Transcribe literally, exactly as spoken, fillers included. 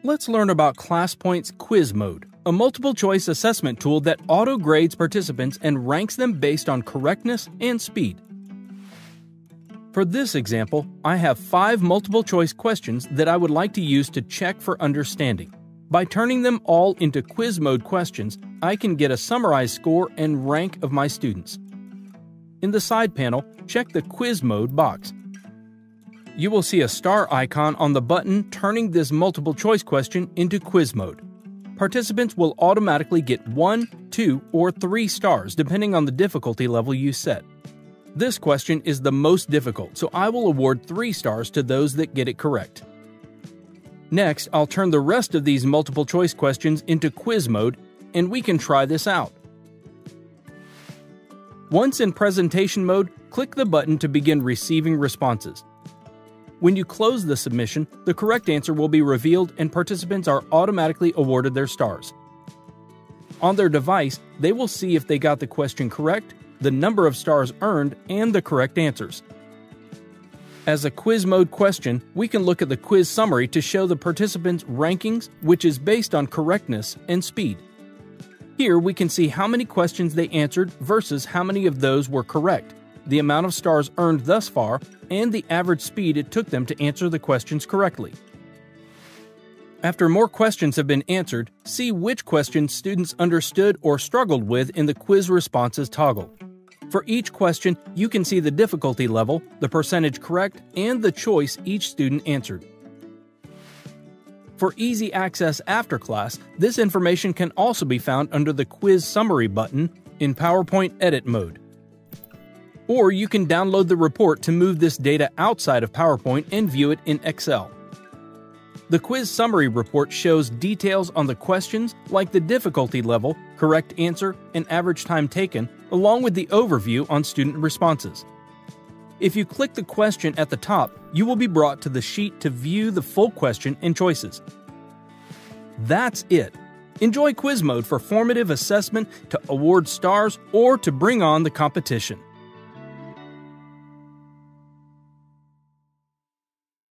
Let's learn about ClassPoint's Quiz Mode, a multiple-choice assessment tool that auto-grades participants and ranks them based on correctness and speed. For this example, I have five multiple-choice questions that I would like to use to check for understanding. By turning them all into quiz mode questions, I can get a summarized score and rank of my students. In the side panel, check the Quiz Mode box. You will see a star icon on the button turning this multiple-choice question into quiz mode. Participants will automatically get one, two, or three stars depending on the difficulty level you set. This question is the most difficult, so I will award three stars to those that get it correct. Next, I'll turn the rest of these multiple-choice questions into quiz mode, and we can try this out. Once in presentation mode, click the button to begin receiving responses. When you close the submission, the correct answer will be revealed and participants are automatically awarded their stars. On their device, they will see if they got the question correct, the number of stars earned, and the correct answers. As a quiz mode question, we can look at the quiz summary to show the participants' rankings, which is based on correctness and speed. Here we can see how many questions they answered versus how many of those were correct, the amount of stars earned thus far, and the average speed it took them to answer the questions correctly. After more questions have been answered, see which questions students understood or struggled with in the quiz responses toggle. For each question, you can see the difficulty level, the percentage correct, and the choice each student answered. For easy access after class, this information can also be found under the Quiz Summary button in PowerPoint Edit mode. Or you can download the report to move this data outside of PowerPoint and view it in Excel. The Quiz Summary report shows details on the questions like the difficulty level, correct answer, and average time taken, along with the overview on student responses. If you click the question at the top, you will be brought to the sheet to view the full question and choices. That's it. Enjoy quiz mode for formative assessment, to award stars, or to bring on the competition.